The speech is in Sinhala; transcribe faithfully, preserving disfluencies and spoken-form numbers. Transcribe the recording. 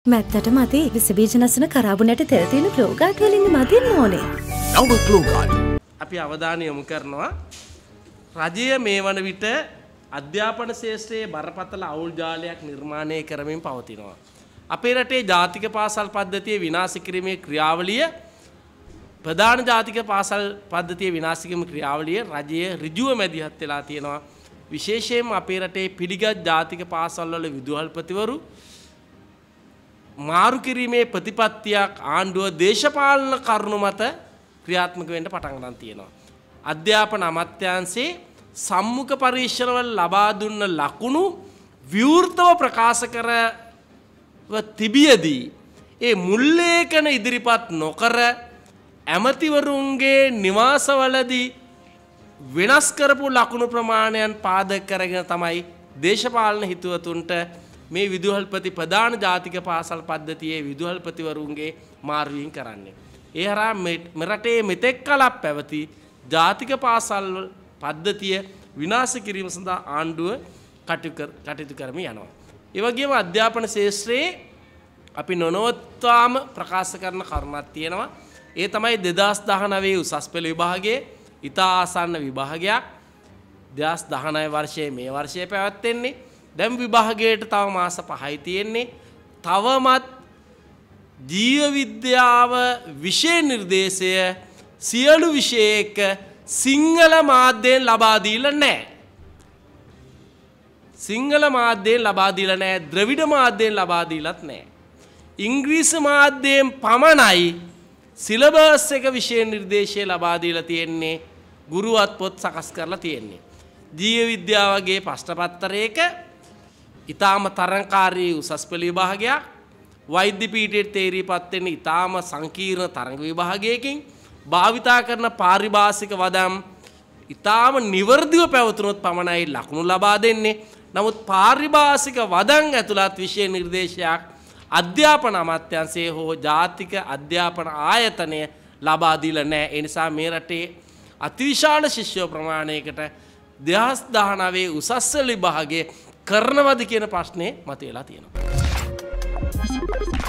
මැත්තට මදි විස බීජ නැසන කරාබුනට තෙල් තියෙන ක්ලෝගාඩ් වලින් මදින්න ඕනේ. නව ක්ලෝගාඩ්. අපි අවධානය යොමු කරනවා රජය මේ වන විට අධ්‍යාපන ශාස්ත්‍රයේ බරපතල අවුල් ජාලයක් නිර්මාණය කරමින් පවතිනවා. අපේ රටේ ජාතික පාසල් පද්ධතිය විනාශ කිරීමේ ක්‍රියාවලිය ප්‍රධාන ජාතික පාසල් පද්ධතිය විනාශ කිරීමේ ක්‍රියාවලිය රජය ඍජුව මැදිහත් වෙලා තියෙනවා. විශේෂයෙන්ම අපේ රටේ පිළිගත් ජාතික පාසල් වල විදුහල්පතිවරු මාරු කිරීමේ ප්‍රතිපත්තියක් ආණ්ඩුව දේශපාලන කරුණු මත ක්‍රියාත්මක වෙන්න පටන් ගන්න තියෙනවා. අධ්‍යාපන අමාත්‍යාංශයේ සම්මුඛ පරීක්ෂණවල ලබා දුන්න ලකුණු විවෘතව ප්‍රකාශ කරව තිබියදී ඒ මුල් ලේඛන ඉදිරිපත් නොකර ඇමතිවරුන්ගේ නිවාසවලදී වෙනස් කරපු ලකුණු ප්‍රමාණයන් පාදක කරගෙන තමයි දේශපාලන හිතවතුන්ට මේ විදුහල්පති ප්‍රධාන ජාතික පාසල් පද්ධතියේ විදුහල්පතිවරුන්ගේ මාර්වීම් කරන්නේ. ඒ හරහා මෙරටේ මෙතෙක් කලක් පැවති ජාතික පාසල් පද්ධතිය විනාශ කිරීම සඳහා ආණ්ඩුව කටයුතු කරමින් යනවා. ඒ වගේම අධ්‍යාපන ශාස්ත්‍රයේ අපි නොනවත්වාම ප්‍රකාශ කරන කරුණක් තියෙනවා. ඒ තමයි දෙදහස් දහනවය උසස් පෙළ විභාගයේ ඉතා ආසන්න විභාගයක් දෙදහස් දහනවය වර්ෂයේ මේ වර්ෂයේ පැවැත්වෙන්නේ. දැන් විභාගයට තව මාස පහයි තියෙන්නේ. තවමත් ජීව විද්‍යාව විෂය නිර්දේශය සියලු විෂයක සිංහල මාධ්‍යයෙන් ලබා දීලා නැහැ. සිංහල මාධ්‍යයෙන් ලබා දීලා නැහැ. ද්‍රවිඩ මාධ්‍යයෙන් ලබා දීලත් නැහැ. ඉංග්‍රීසි මාධ්‍යයෙන් පමණයි සිලබස් එක විෂය නිර්දේශය ලබා දීලා තියෙන්නේ. ගුරුවත් පොත් සකස් කරලා තියෙන්නේ. ජීව විද්‍යාව වගේ ප්‍රශ්න පත්‍රයක ඊටාම තරංකාරී උසස් පෙළ විභාගයක් වෛද්‍ය පීඨයේ තේරීපත් වෙන ඊටාම සංකීර්ණ තරඟ විභාගයකින් භාවිතා කරන පාරිභාෂික වදම් ඊටාම නිවර්දිව පැවතුනොත් පමණයි ලකුණු ලබා දෙන්නේ. නමුත් පාරිභාෂික වදම් ඇතුළත් විෂය නිර්දේශයක් අධ්‍යාපන අමාත්‍යාංශයේ හෝ ජාතික අධ්‍යාපන ආයතනය ලබා දීලා නැහැ. ඒ නිසා මේ රටේ අතිවිශාල ශිෂ්‍ය ප්‍රමාණයකට දෙදහස් දහනවය උසස් පෙළ විභාගයේ කරනවද කියන ප්‍රශ්නේ මතුවලා තියෙනවා.